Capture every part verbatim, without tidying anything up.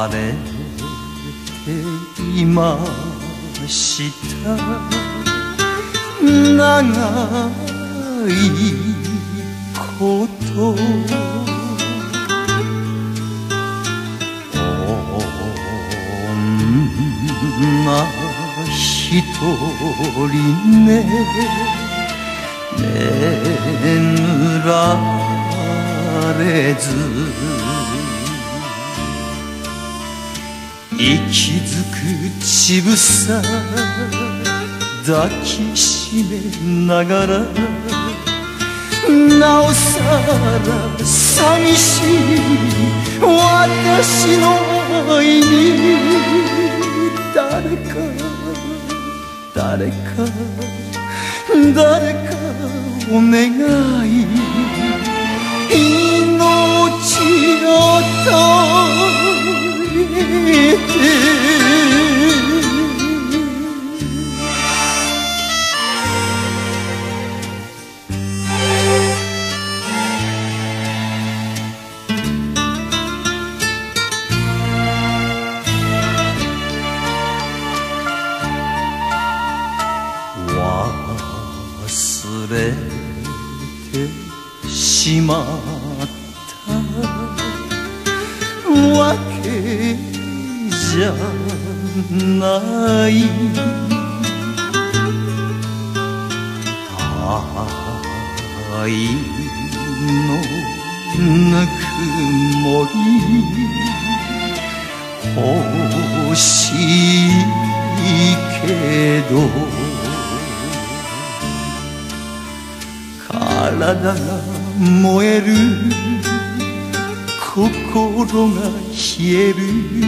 慣れていました長いこと女一人ね眠られず息づくちぶさ抱きしめながらなおさら寂しい私の愛に誰か誰か誰かお願い命を取れて忘れてしまったわけじゃない愛のぬくもり欲しいけど体が燃える心が冷える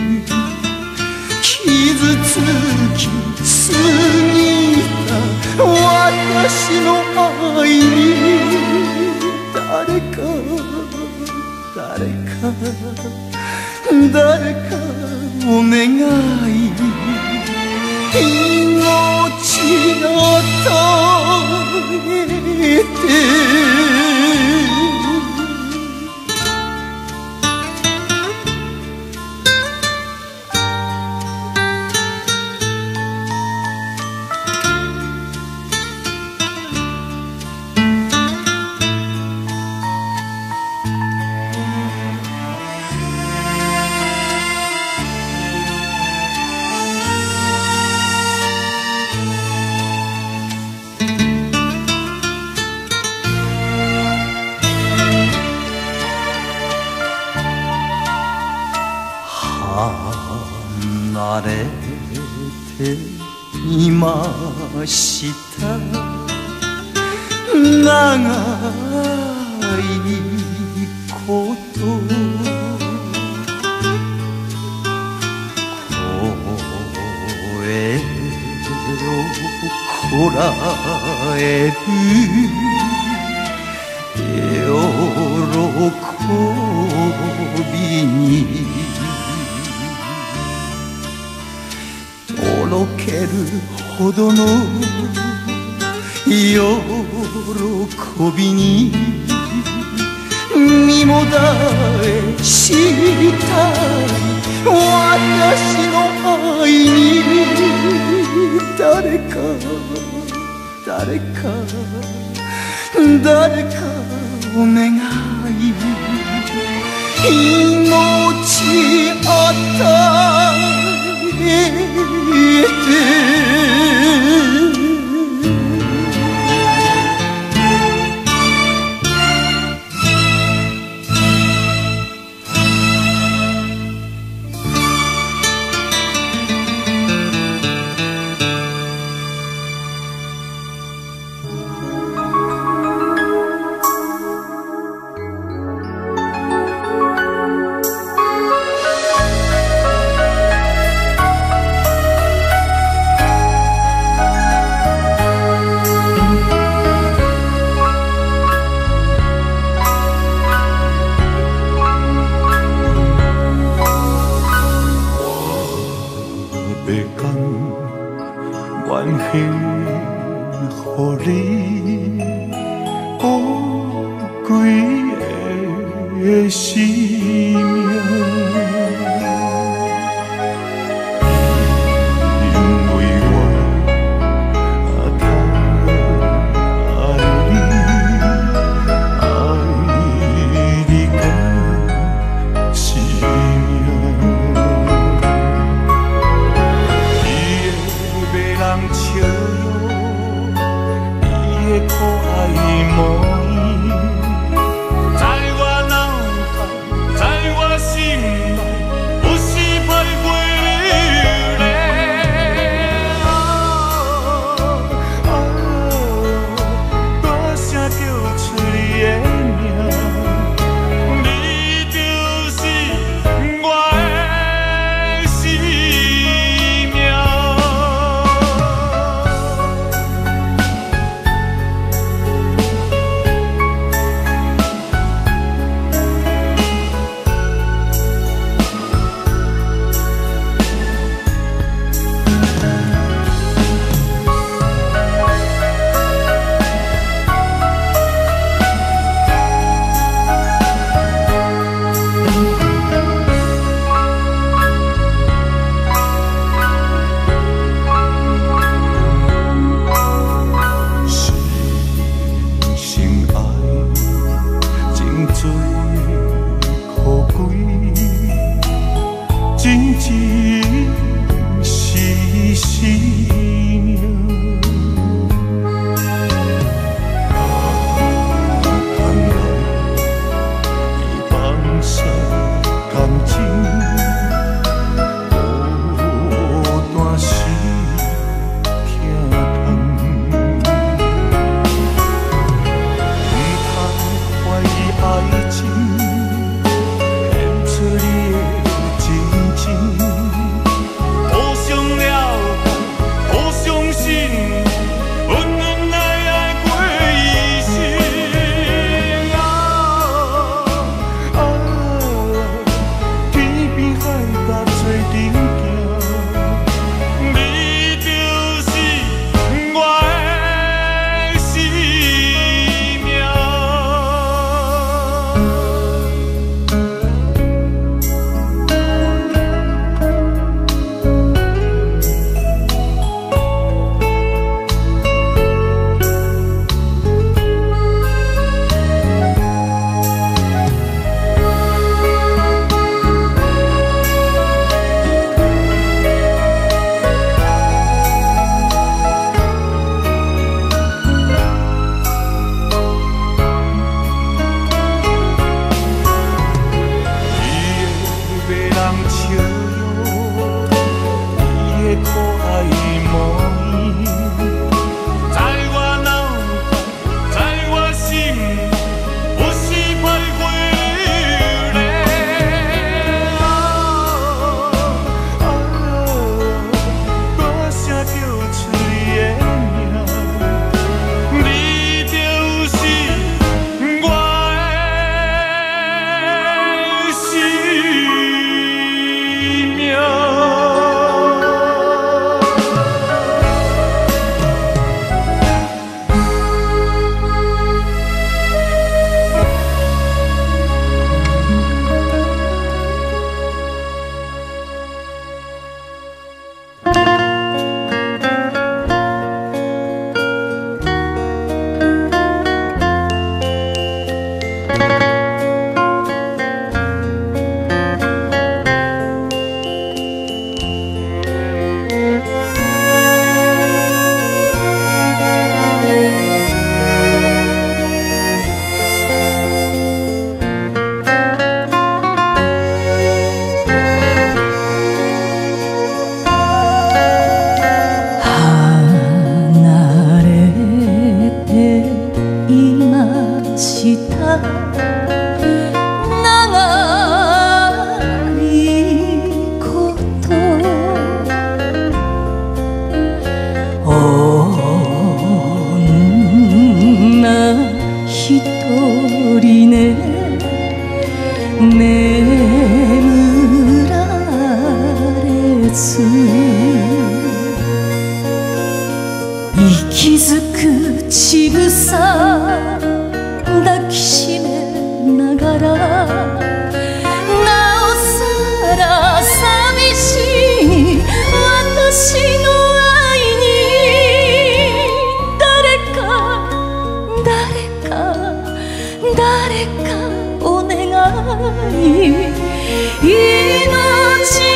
傷つきすぎた私の愛に誰か誰か誰かお願い命を取れて離れていました長いこと声をこらえる喜びにとろけるほどの喜びに身もだえしたい私の愛に誰か誰か誰かお願い命与えて的心命， 爱无依，在我脑海，在我心内，有时徘徊流连。啊啊，大声叫出你的名，你就是我的生命。真情是生命，盼来伊放下感情，孤单是疼痛，不通怀疑爱情，献出你的。互相了解，互相信，温暖来爱过一生。啊啊，天边海角做阵行，你就是我的生命。息づくちぐさ抱きしめながらなおさら寂しい私の愛に誰か誰か誰かお願い命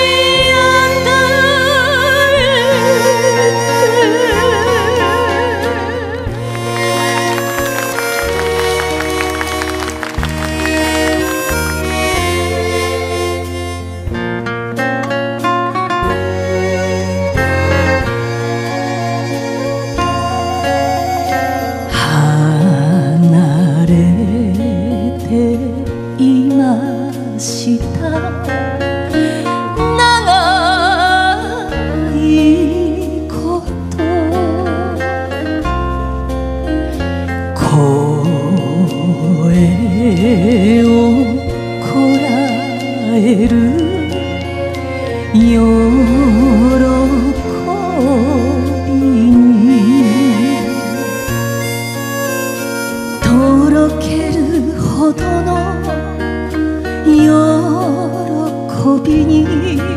你。